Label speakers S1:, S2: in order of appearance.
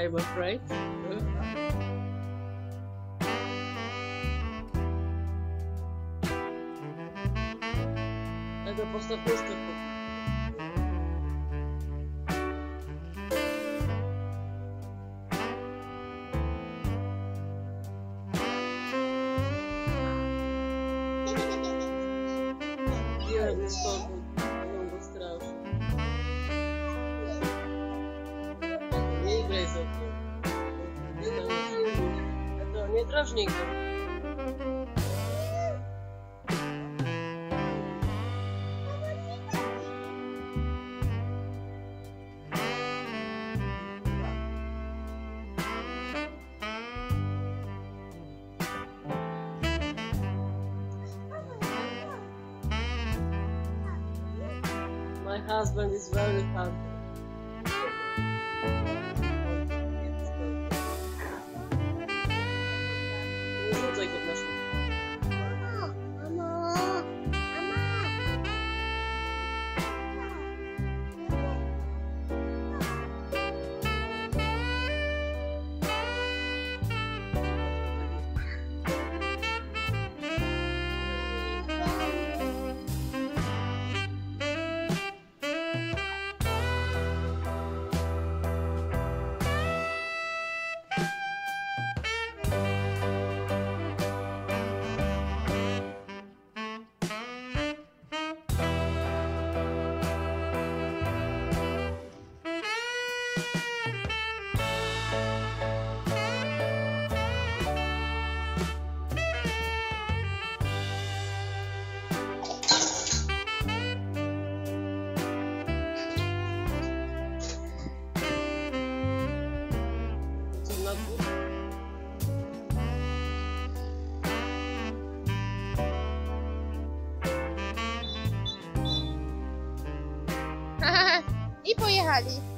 S1: I'm afraid. Это просто просто. Бедный стол, он был страшный. Не играй за окном. Это не drażnij go. My husband is very happy. Nie rzucaj go w naszą.
S2: I pojechali.